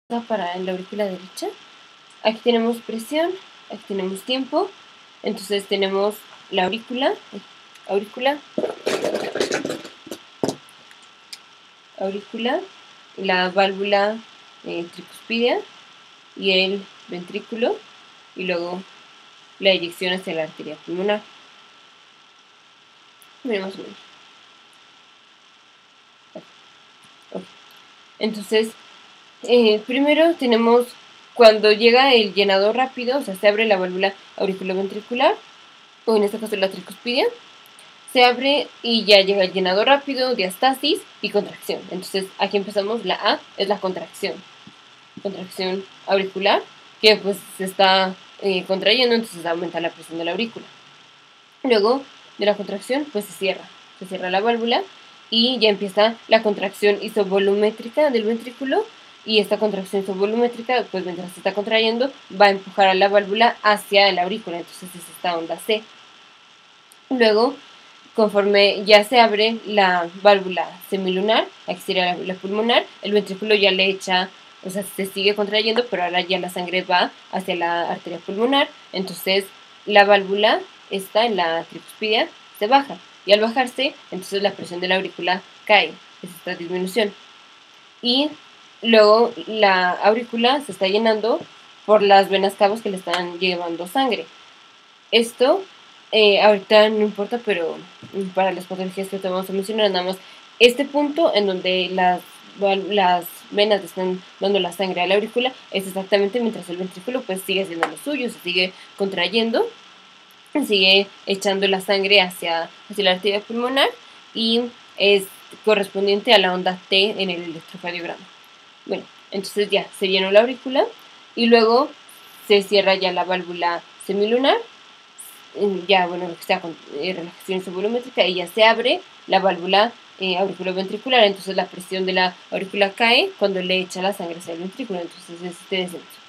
para la aurícula derecha. Aquí tenemos presión, aquí tenemos tiempo. Entonces tenemos la aurícula, la válvula tricuspidia y el ventrículo, y luego la eyección hacia la arteria pulmonar. Mira, más o menos. Okay. Entonces, primero tenemos cuando llega el llenado rápido, o sea, se abre la válvula auriculoventricular, o en este caso la tricuspidia, se abre y ya llega el llenado rápido, diastasis y contracción. Entonces, aquí empezamos, la A es la contracción auricular, que pues se está contrayendo, entonces aumenta la presión de la aurícula. Luego de la contracción, pues se cierra la válvula y ya empieza la contracción isovolumétrica del ventrículo, y esta contracción isovolumétrica, pues mientras se está contrayendo, va a empujar a la válvula hacia la aurícula, entonces es esta onda C. Luego, conforme ya se abre la válvula semilunar, aquí sería la pulmonar, el ventrículo ya le echa, o sea, se sigue contrayendo, pero ahora ya la sangre va hacia la arteria pulmonar, entonces la válvula está en la tricuspidia, se baja, y al bajarse, entonces la presión de la aurícula cae, es esta disminución. Y luego la aurícula se está llenando por las venas cabos que le están llevando sangre. Esto ahorita no importa, pero para las patologías que te vamos a mencionar, nada más este punto en donde las venas están dando la sangre a la aurícula es exactamente mientras el ventrículo pues sigue haciendo lo suyo, se sigue contrayendo, sigue echando la sangre hacia la arteria pulmonar, y es correspondiente a la onda T en el electrocardiograma. Bueno, entonces ya se llenó la aurícula y luego se cierra ya la válvula semilunar, ya, bueno, lo que sea con relajación isovolumétrica, y ya se abre la válvula auriculoventricular, entonces la presión de la aurícula cae cuando le echa la sangre hacia el ventrículo, entonces es este descenso.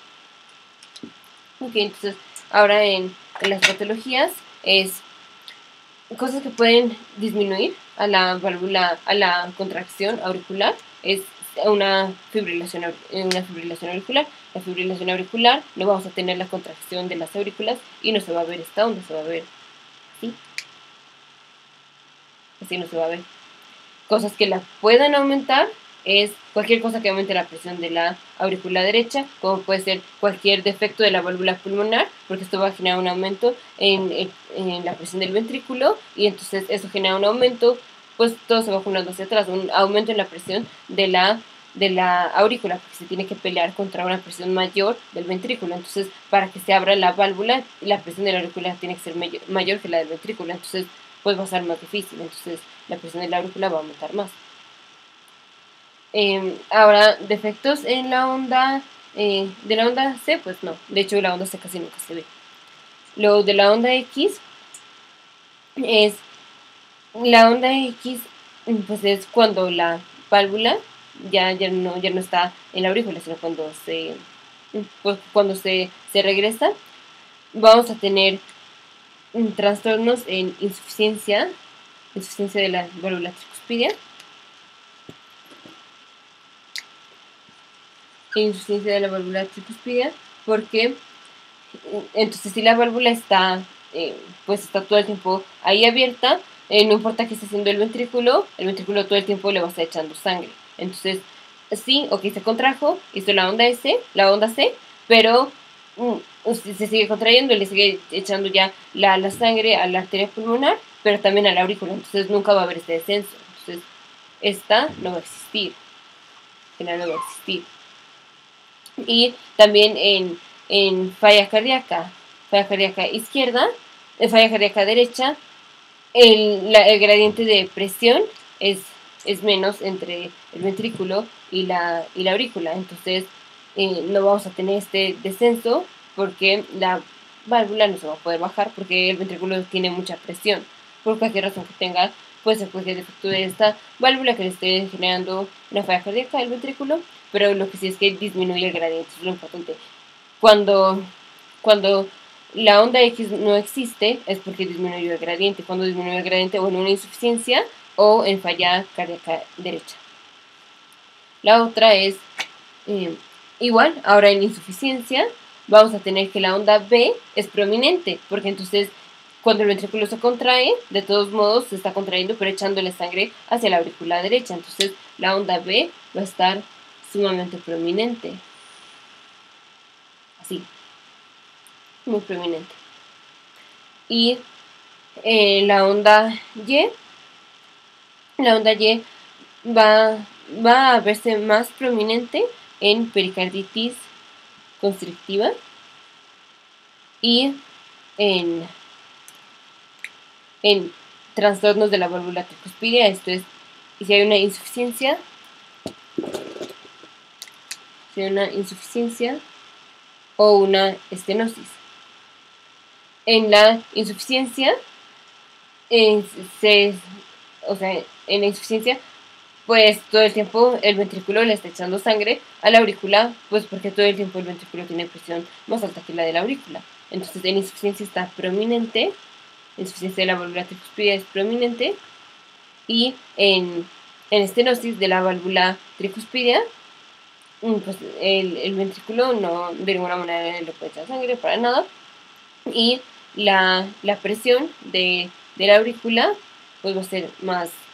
Ok, entonces ahora en las patologías es cosas que pueden disminuir a la válvula, a la contracción auricular, es una fibrilación auricular. La fibrilación auricular, no vamos a tener la contracción de las aurículas y no se va a ver esta onda, se va a ver así. Así no se va a ver. Cosas que la puedan aumentar es cualquier cosa que aumente la presión de la aurícula derecha, como puede ser cualquier defecto de la válvula pulmonar, porque esto va a generar un aumento en la presión del ventrículo, y entonces eso genera un aumento, pues todo se va junando hacia atrás, un aumento en la presión de la aurícula, porque se tiene que pelear contra una presión mayor del ventrículo. Entonces, para que se abra la válvula, la presión de la aurícula tiene que ser mayor que la del ventrículo, entonces pues va a ser más difícil, entonces la presión de la aurícula va a aumentar más. Ahora, defectos en la onda de la onda C, pues no, de hecho la onda C casi nunca se ve. Lo de la onda X es, la onda X pues es cuando la válvula ya no está en la aurícula, sino cuando se regresa, vamos a tener trastornos en insuficiencia de la válvula tricuspidia, porque entonces si la válvula está pues está todo el tiempo ahí abierta, no importa qué esté haciendo el ventrículo todo el tiempo le va a estar echando sangre. Entonces sí, ok, se contrajo, hizo la onda C, pero se sigue contrayendo y le sigue echando ya la sangre a la arteria pulmonar, pero también a la aurícula, entonces nunca va a haber este descenso. Entonces esta no va a existir, Y también en falla cardíaca izquierda, en falla cardíaca derecha, el gradiente de presión es menos entre el ventrículo y la aurícula, entonces no vamos a tener este descenso porque la válvula no se va a poder bajar porque el ventrículo tiene mucha presión. Por cualquier razón que tenga, puede ser cualquier defecto de esta válvula que le esté generando una falla cardíaca del ventrículo, pero lo que sí es que disminuye el gradiente, es lo importante. Cuando la onda X no existe es porque disminuyó el gradiente. Cuando disminuyó el gradiente, o en una insuficiencia o en falla cardíaca derecha. La otra es Igual, ahora en insuficiencia vamos a tener que la onda B es prominente, porque entonces cuando el ventrículo se contrae, de todos modos se está contrayendo, pero echándole sangre hacia la aurícula derecha. Entonces la onda B va a estar sumamente prominente. Así, muy prominente. Y la onda Y va a verse más prominente en pericarditis constrictiva y en trastornos de la válvula tricuspidea. Esto es, si hay una insuficiencia o una estenosis. En la insuficiencia, en la insuficiencia, pues todo el tiempo el ventrículo le está echando sangre a la aurícula, pues porque todo el tiempo el ventrículo tiene presión más alta que la de la aurícula. Entonces en insuficiencia está prominente, la insuficiencia de la válvula tricuspidea es prominente, y en estenosis de la válvula tricuspidea, pues el ventrículo no de ninguna manera le puede echar sangre para nada, y la presión de la aurícula pues va a ser más